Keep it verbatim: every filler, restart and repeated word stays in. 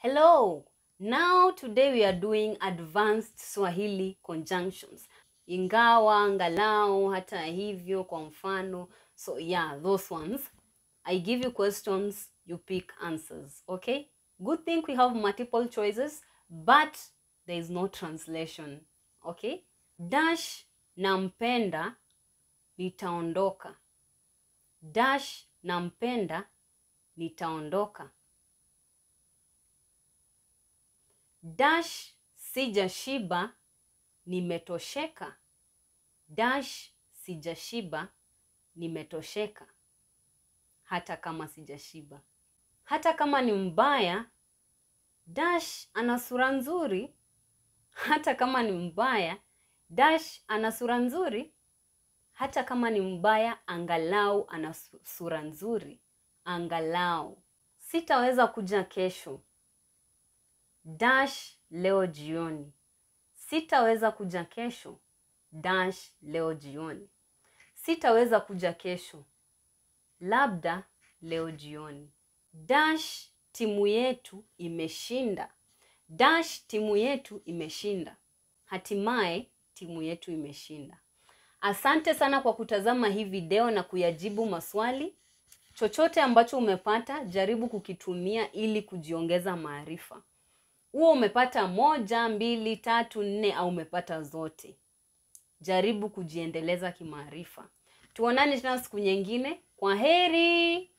Hello! Now today we are doing advanced Swahili conjunctions. Ingawa, angalau, hata hivyo, kwa mfano. So yeah, those ones. I give you questions, you pick answers, okay? Good thing we have multiple choices, but there is no translation, okay? Dash nampenda nitaondoka. Dash nampenda nitaondoka. Dash sijashiba nimetosheka. Dash sijashiba nimetosheka. Hata kama sijashiba. Hata kama ni mbaya, Dash ana sura nzuri. Hata kama ni mbaya, Dash ana sura nzuri. Hata kama ni mbaya, angalau ana sura nzuri. Angalau. Sitaweza kuja kesho. Dash leo jioni. Sitaweza kuja kesho. Dash leo jioni. Sitaweza kuja kesho. Labda leo jioni. Dash timu yetu imeshinda. Dash timu yetu imeshinda. Hatimaye timu yetu imeshinda. Asante sana kwa kutazama hii video na kuyajibu maswali. Chochote ambacho umepata, jaribu kukitumia ili kujiongeza maarifa. Uwe umepata moja, mbili, tatu, nne au umepata zote. Jaribu kujiendeleza kimaarifa. Tuonane tena siku nyingine. Kwa heri!